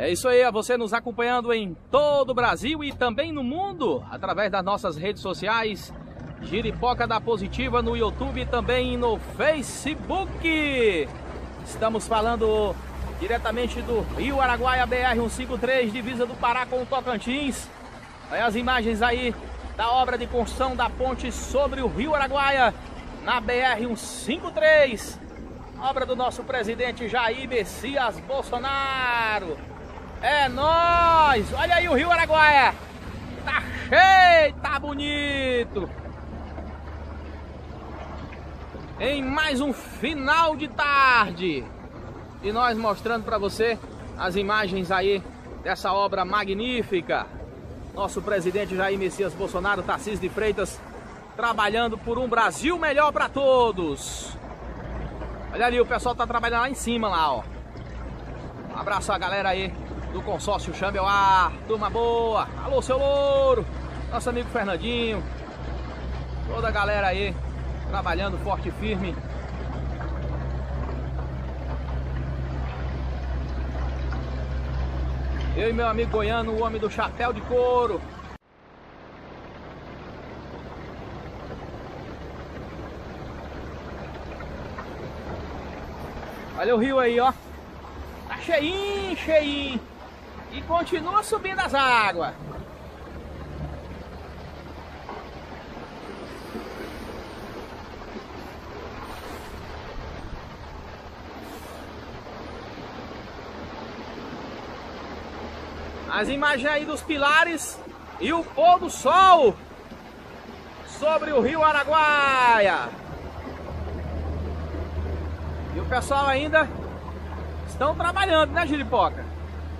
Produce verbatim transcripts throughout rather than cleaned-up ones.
É isso aí, você nos acompanhando em todo o Brasil e também no mundo, através das nossas redes sociais, Giripoca da Positiva no YouTube e também no Facebook. Estamos falando diretamente do Rio Araguaia, B R cento e cinquenta e três, divisa do Pará com o Tocantins. Olha as imagens aí da obra de construção da ponte sobre o Rio Araguaia, na B R cento e cinquenta e três. Obra do nosso presidente Jair Messias Bolsonaro. É nóis! Olha aí o Rio Araguaia. Tá cheio, tá bonito. Em mais um final de tarde. E nós mostrando para você as imagens aí dessa obra magnífica. Nosso presidente Jair Messias Bolsonaro, Tarcísio de Freitas, trabalhando por um Brasil melhor para todos. Olha ali, o pessoal tá trabalhando lá em cima, lá, ó. Um abraço a galera aí do consórcio Chambeuá, turma boa. Alô, seu Louro, nosso amigo Fernandinho, toda a galera aí trabalhando forte e firme. Eu e meu amigo goiano, o homem do chapéu de couro. Olha o rio aí, ó. Tá cheinho, cheinho. E continua subindo as águas. As imagens aí dos pilares e o pôr do sol sobre o Rio Araguaia. E o pessoal ainda estão trabalhando, né, Giripoca?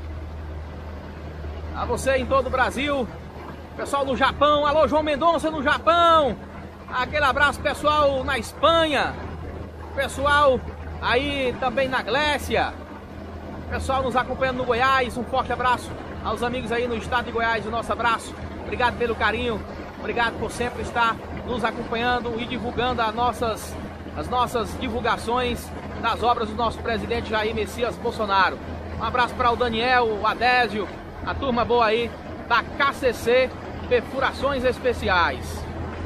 A você em todo o Brasil, pessoal no Japão, alô João Mendonça no Japão, aquele abraço pessoal na Espanha, pessoal aí também na Grécia, pessoal nos acompanhando no Goiás, um forte abraço aos amigos aí no estado de Goiás, o nosso abraço, obrigado pelo carinho, obrigado por sempre estar nos acompanhando e divulgando as nossas, as nossas divulgações das obras do nosso presidente Jair Messias Bolsonaro. Um abraço para o Daniel, o Adésio, a turma boa aí da K C C Perfurações Especiais.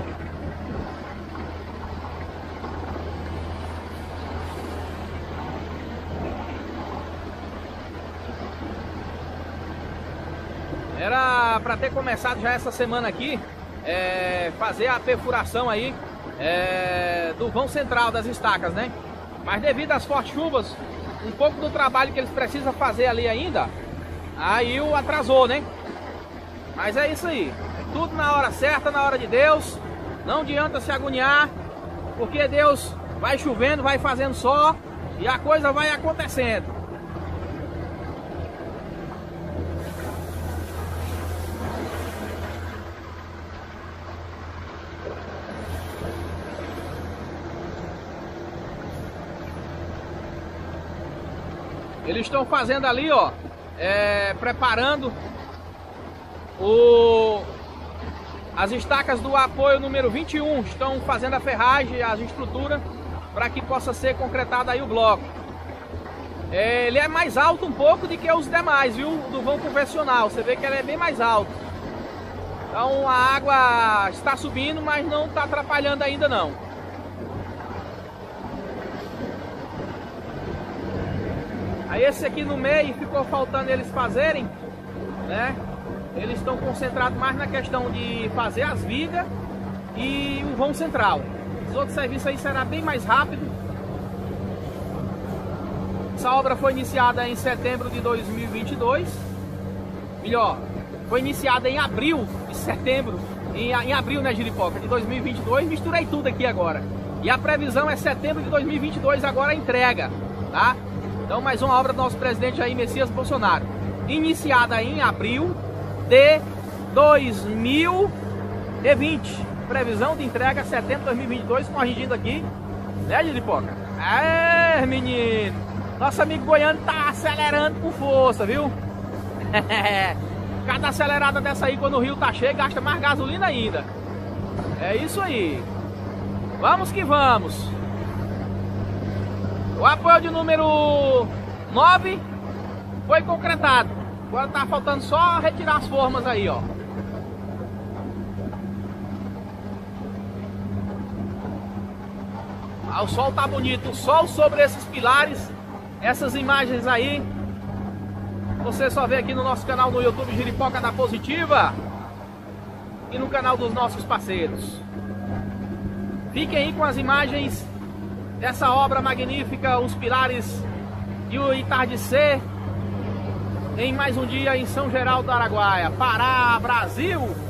Era para ter começado já essa semana aqui, é, fazer a perfuração aí é, do vão central das estacas, né? Mas devido às fortes chuvas, um pouco do trabalho que eles precisam fazer ali ainda, aí o atrasou, né? Mas é isso aí, tudo na hora certa, na hora de Deus. Não adianta se agoniar, porque Deus vai chovendo, vai fazendo só e a coisa vai acontecendo. Eles estão fazendo ali, ó, é, preparando o, as estacas do apoio número vinte e um. Estão fazendo a ferragem, as estruturas, para que possa ser concretado aí o bloco. É, ele é mais alto um pouco do que os demais, viu, do vão convencional. Você vê que ele é bem mais alto. Então a água está subindo, mas não está atrapalhando ainda não. Aí esse aqui no meio ficou faltando eles fazerem, né? Eles estão concentrados mais na questão de fazer as vigas e o vão central. Os outros serviços aí será bem mais rápido. Essa obra foi iniciada em setembro de dois mil e vinte e dois. Melhor, foi iniciada em abril de setembro, em, em abril, né, Giripoca, de dois mil e vinte e dois. Misturei tudo aqui agora. E a previsão é setembro de dois mil e vinte e dois agora a entrega, tá? Então mais uma obra do nosso presidente Jair Messias Bolsonaro, iniciada em abril de dois mil e vinte. Previsão de entrega setembro de dois mil e vinte e dois, corrigindo aqui, né, Giripoca? É, menino, nosso amigo goiano tá acelerando com força, viu? Cada acelerada dessa aí, quando o rio tá cheio, gasta mais gasolina ainda. É isso aí. Vamos que vamos. O apoio de número nove foi concretado. Agora tá faltando só retirar as formas aí, ó. Ah, o sol tá bonito, o sol sobre esses pilares. Essas imagens aí você só vê aqui no nosso canal no YouTube Jeripoca da Positiva e no canal dos nossos parceiros. Fiquem aí com as imagens dessa obra magnífica, os pilares e o entardecer em mais um dia em São Geraldo do Araguaia, Pará, Brasil.